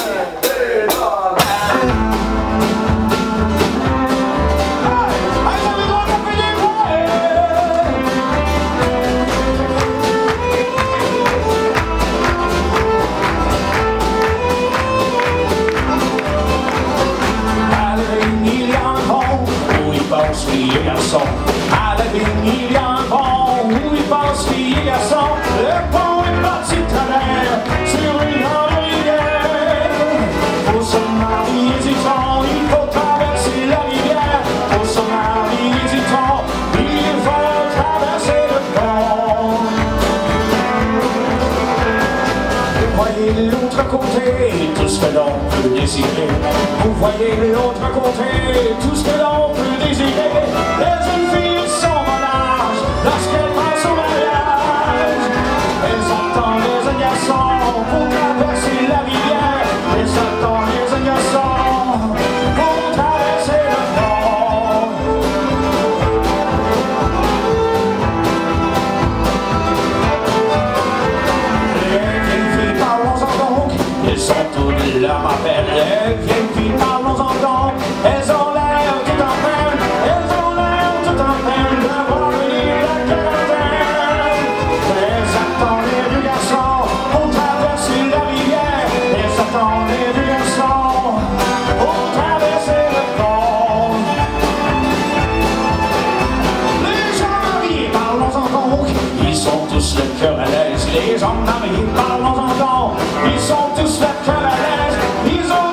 Filles et garçons, à la vigne il y a un pont où ils passent filles et garçons. Le pont est parti de travers sur une grande rivière. Pour se marier dit-on, il faut traverser la rivière. Pour se marier dit-on, il faut traverser le pont. Vous voyez de l'autre côté tout ce que l'on peut désirer. Vous voyez de l'autre côté tout ce que l'on peut désirer. Les jeunes filles sont en âge lorsqu'elles passent au mariage. Elles attendent les jeunes garçons pour traverser la rivière. Elles attendent les jeunes garçons pour traverser le pont. Les vieilles filles, parlons-en donc, elles sont toutes là, ma belle. Les vieilles filles, parlons-en donc, elles ont l'air tout en peine. Elles ont l'air tout en peine d'avoir venir la quarantaine. Elles attendent les vieux garçons pour traverser la rivière. Elles attendent les vieux garçons pour traverser le pont. Les gens mariés, parlons-en donc, ils sont tous le cœur à l'aise. Les gens mariés, parlons-en donc, ils sont tous le cœur à l'aise. Ils ont